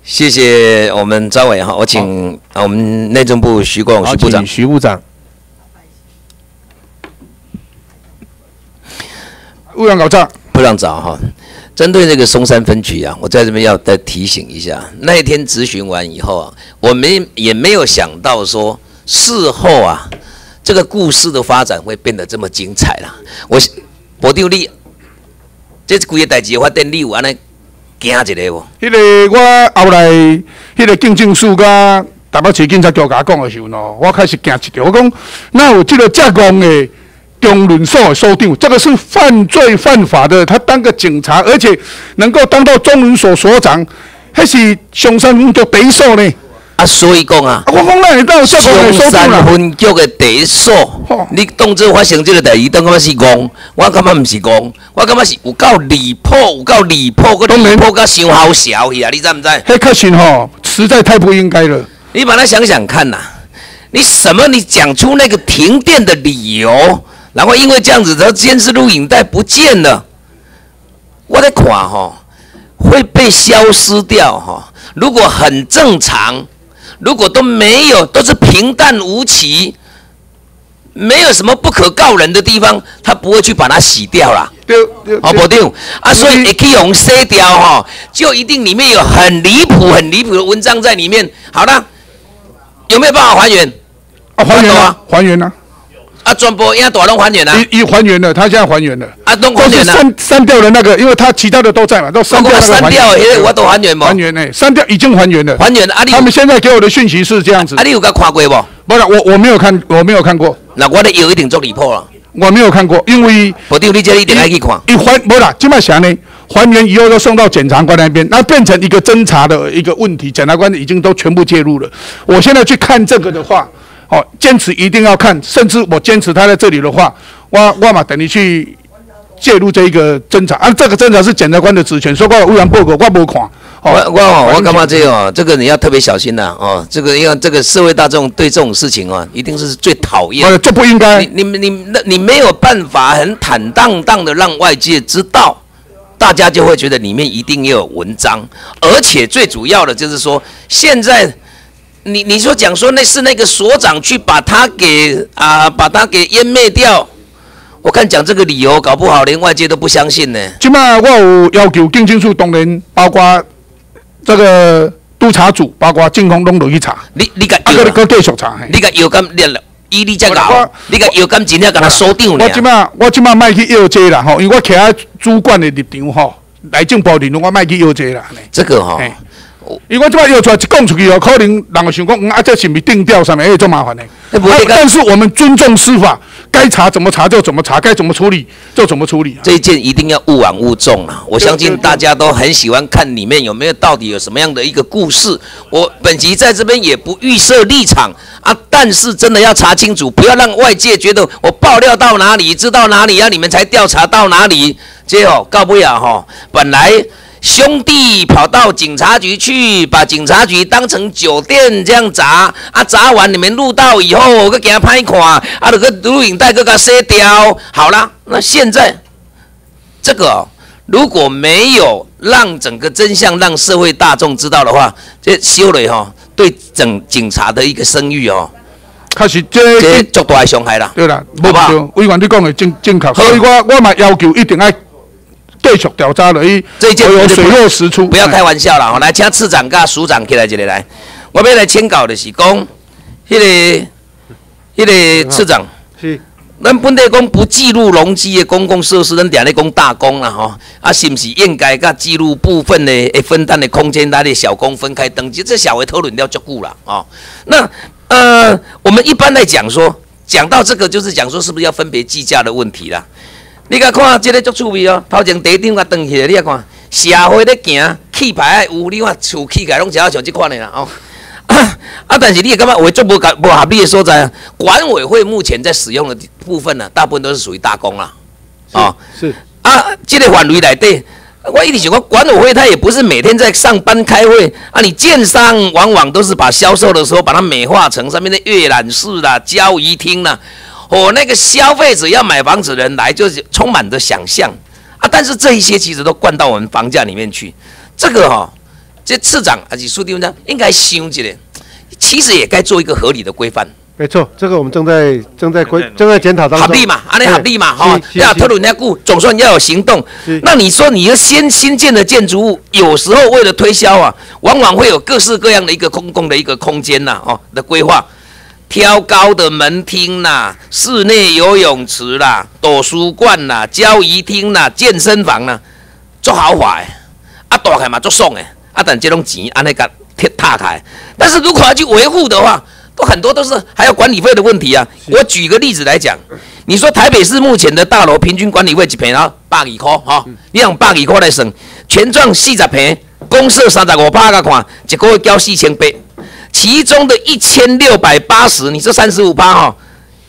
谢谢我们张伟哈，我请我们内政部徐国勇徐部长。 徐部长。部长搞账。 部长早哈。针对这个松山分局啊，我在这边要再提醒一下，那一天质询完以后啊，我们也没有想到说事后啊，这个故事的发展会变得这么精彩啦。部长你，这规个代志发展你有安尼惊一个无？ 迄个我后来，迄个警政署甲台北市警察局甲我讲的时候呢，我开始惊一跳。我讲，那有这个这样的中轮所的所长，这个是犯罪犯法的，他当个警察，而且能够当到中轮所所长，那是松山分局第一所呢。 啊，所以讲啊， 我讲那会当这样的所松长啦。 山分局的第一所，你当作发生这个代志，当感觉是戆，我感觉不是戆，我感觉是有够离谱，有够离谱，佮离谱甲伤好笑去啊！你知唔知？ 迄确实吼，实在太不应该了。 你把它想想看呐、你讲出那个停电的理由，然后因为这样子，的监视录影带不见了，我在看吼，会被消失掉哈。如果很正常，如果都没有，都是平淡无奇，没有什么不可告人的地方，他不会去把它洗掉啦。 对， 好不对啊，所以可以用洗掉哈，就一定里面有很离谱的文章在里面。好了，有没有办法还原？ 啊，还原啊，还原啊。 啊，全部影大拢还原啊。 已还原了，他现在还原了。 啊，都还原了。 删掉了那个，因为他其他的都在嘛，都删掉那个。 删掉，我都还原吗？ 还原呢，删掉已经还原了。 还原啊！ 他们现在给我的讯息是这样子。 啊，你有甲看过不？ 不是，我没有看，我没有看过。 那我的有一定做离谱了。 我没有看过，因为部长你这一定要去看。 不啦，这么想呢？还原以后都送到检察官那边，那变成一个侦查的一个问题，检察官已经都全部介入了。我现在去看这个的话，哦，坚持一定要看，甚至我坚持他在这里的话，我嘛等于去介入这一个侦查，啊，这个侦查是检察官的职权，所以我污染报告我没看。 我干嘛这个你要特别小心呐哦，这个因为这个社会大众对这种事情啊，一定是最讨厌。 这不应该。 你没有办法很坦荡荡的让外界知道，大家就会觉得里面一定要有文章，而且最主要的就是说，现在你说讲说那是那个所长去把他给湮灭掉。我看讲这个理由，搞不好连外界都不相信呢。 今嘛我有要求警政署当然包括这个督察组，包括警方拢落去查。 你个继续查。 你个有敢以你这个，你个有敢真正给他锁定了。 我今嘛卖去要这啦吼，因为我徛在主管的立场吼，内政部立场我卖去要这啦。 这个哈。 因为我这摆要出来一讲出去哦，可能人会想讲，这是不是定调上面会做麻烦的。但是我们尊重司法，该查怎么查就怎么查，该怎么处理就怎么处理。 这一件一定要勿枉勿纵啊！我相信大家都很喜欢看里面有没有到底有什么样的一个故事。我本集在这边也不预设立场啊，但是真的要查清楚，不要让外界觉得我爆料到哪里，知道哪里啊，你们才调查到哪里。这哦，告不了哈，本来。兄弟跑到警察局去，把警察局当成酒店这样砸啊！砸完你们录到以后，我给他拍看啊，那个录影带给他卸掉。好了，那现在这个如果没有让整个真相让社会大众知道的话，这修了哈，对整警察的一个声誉哦， 确实这足大的伤害啦。 对啦，好不好？委员你讲的正确，所以我嘛要求一定要。继续调查了， 这一件有水落石出， 不要开玩笑了。来，请次长跟署长起来一个来，我要来签稿的是讲，迄个次长， 是， 咱本地讲不记录容积的公共设施，咱定咧讲大公啦吼，啊，是不是应该甲记录部分的分担的空间，咱的小公分开登记？这小微讨论了足久啦，哦，那我们一般来讲说，讲到这个就是讲说，是不是要分别计价的问题啦？你甲看，这个足趣味哦。头前第一张甲登起来，你甲看，社会咧行，气派爱有，你看厝起起来拢只好像这款的啦哦。但是你也感觉有足无合理的所在啊。管委会目前在使用的部分呢，大部分都是属于大公啦， 哦，是啊，这个范围内底，我一直想讲，管委会它也不是每天在上班开会啊。你建商往往都是把销售的时候把它美化成上面的阅览室啦、交易厅啦。那个消费者要买房子的人来，就是充满着想象啊，但是这一些其实都灌到我们房价里面去。这个这次长还是苏地长应该想一下，其实也该做一个合理的规范。 没错，这个我们正在检讨当中。 合理嘛，安尼合理嘛，哈，要讨论那句，总算要有行动。那你说你要新建的建筑物，有时候为了推销啊，往往会有各式各样的一个公共的一个空间呐，哦的规划，挑高的门厅啦，室内游泳池啦，图书馆啦，交谊厅啦，健身房啦，足豪华的，啊大开嘛足爽的，啊但这种钱安尼甲踏开，但是如果要去维护的话，很多都是还有管理费的问题啊。我举个例子来讲，你说台北市目前的大楼平均管理费一平啊120块哈，你用120块来算，全幢40平，公设35%个看，一个月交4800，其中的1680，你说35%哈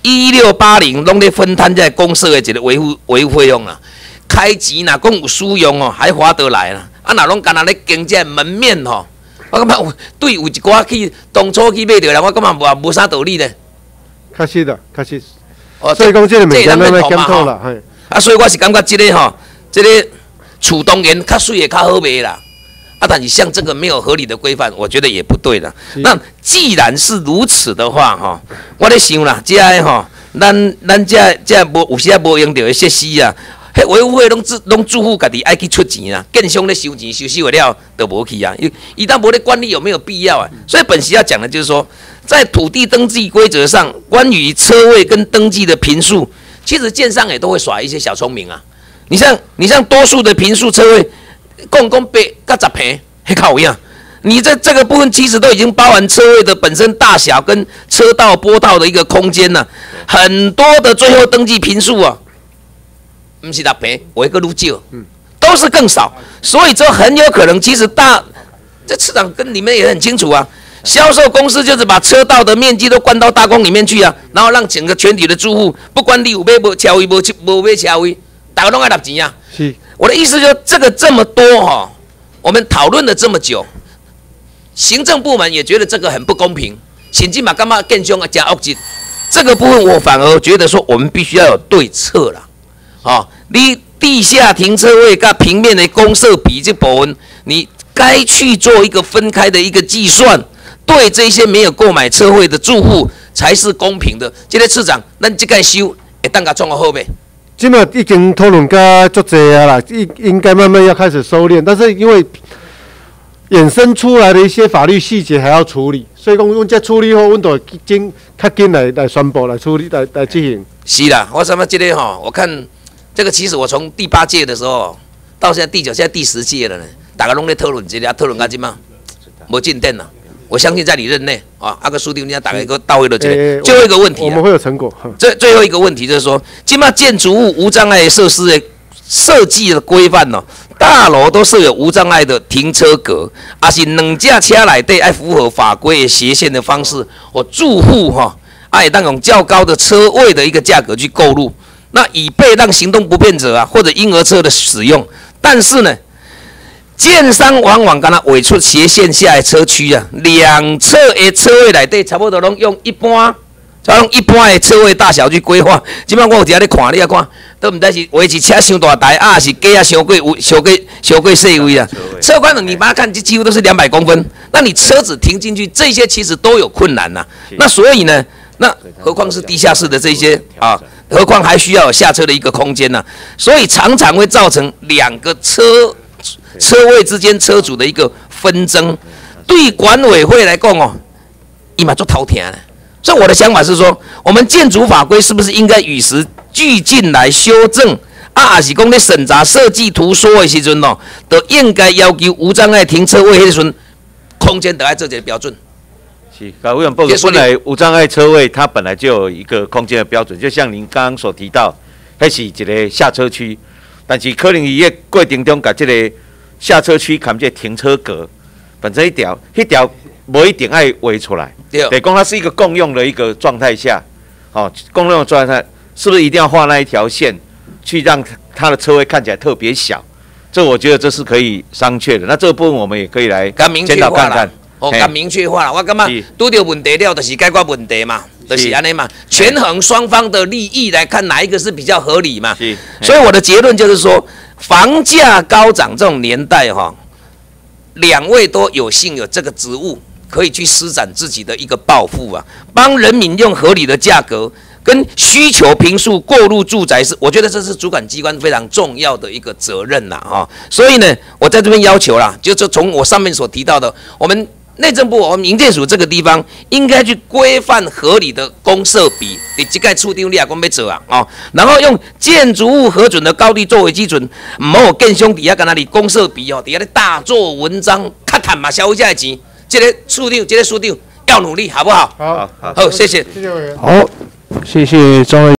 ，1680拢在分摊在公设的一个维护费用啦，开钱呐，讲有使用哦，还划得来啦，啊哪拢干那咧经这门面吼。我感觉对有一寡去当初去买着人，我感觉无啥道理咧。 确实的，确实。所以讲这个物件咱要检讨啦，嘿。 啊，所以我是感觉这个吼，这个厝当然较水也较好卖啦。啊，但是像这个没有合理的规范，我觉得也不对啦。那既然是如此的话，哈，我咧想啦，这个吼，咱这无有时啊无用到的设施啊。迄维护费拢住户家己爱去出钱啊，建商咧收钱收完了就无去啊，伊当无咧管理有没有必要啊？所以本席要讲的就是说，在土地登记规则上，关于车位跟登记的坪数，其实建商也都会耍一些小聪明啊。你像多数的坪数车位，共8到10坪，迄较有影。你在这个部分其实都已经包含车位的本身大小跟车道坡道的一个空间了，很多的最后登记坪数啊。不是10坪，我一个愈少，都是更少，所以这很有可能，其实这市长跟你们也很清楚啊。销售公司就是把车道的面积都灌到大宫里面去啊，然后让整个全体的住户，不管你有买无车位，无买车位，大家都爱拿钱啊。是，我的意思就是这个这么多哈，我们讨论了这么久，行政部门也觉得这个很不公平，甚至嘛干嘛更凶啊加恶质，这个部分我反而觉得说我们必须要有对策啦。哦，你地下停车位跟平面的公设比这部分，你该去做一个分开的一个计算，对这些没有购买车位的住户才是公平的。这个市长，咱这个修会当甲创个好袂？ 今麦已经讨论甲足济啊啦，应该慢慢要开始收敛，但是因为衍生出来的一些法律细节还要处理，所以讲阮这处理好，阮就较紧来宣布来处理来执行。 是啦，我什么这个吼，我看。这个其实我从第8届的时候到现在第9，现在第10届了呢，大家拢在讨论这个，讨论到今嘛，没进展了。我相信在你任内啊，阿个苏定家打了一个到位的这个。最后一个问题， 我们会有成果。 最后一个问题就是说，今嘛建筑物无障碍设施的设计的规范哦，大楼都设有无障碍的停车格，而是2架车内底要符合法规的斜线的方式，我住户哈，爱当用较高的车位的一个价格去购入。那以备让行动不便者啊，或者婴儿车的使用，但是呢，建商往往跟他委出斜线下的车区啊，两侧的车位内底差不多拢用一般的车位大小去规划。即摆我有伫遐咧看，你啊看，都唔知是维持车伤大台啊，是架啊伤过细位啊。车宽你把它看，几乎都是200公分。那你车子停进去，这些其实都有困难呐。那所以呢，那何况是地下室的这些啊？何况还需要有下车的一个空间呢，所以常常会造成2个车位之间车主的一个纷争。对管委会来讲哦，伊嘛做头疼的。所以我的想法是说，我们建筑法规是不是应该与时俱进来修正？还是讲咧审查设计图说的时阵哦，都应该要求无障碍停车位迄时阵，空间都要做一个标准。 是，委员报告，本来无障碍车位它本来就有一个空间的标准，就像您刚刚所提到，那是一个下车区，但是可能伊个过程中把这个下车区含这停车格，本身迄条不一定爱围出来，得讲它是一个共用的一个状态下，共用的状态是不是一定要画那一条线，去让它的车位看起来特别小？这我觉得这是可以商榷的。那这部分我们也可以来检讨看看。更明确化了，我感觉拄到问题了，就是解决问题嘛，就是安尼嘛，权衡双方的利益来看哪一个是比较合理嘛。所以我的结论就是说，房价高涨这种年代哈， 2位都有幸有这个职务，可以去施展自己的一个抱负啊，帮人民用合理的价格跟需求坪数过入住宅是，我觉得这是主管机关非常重要的一个责任啦啊。所以呢，我在这边要求啦，就是从我上面所提到的，我们内政部、我们营建署这个地方应该去规范合理的公设比，你这个处长你也讲要做啊，然后用建筑物核准的高低作为基准，唔好建商底下跟那里公设比哦，底下咧大做文章，较赚嘛消费者的钱，这个处长、这个署长要努力，好不好？ 好， 好，谢谢。 谢谢委员。 好，谢谢庄委员。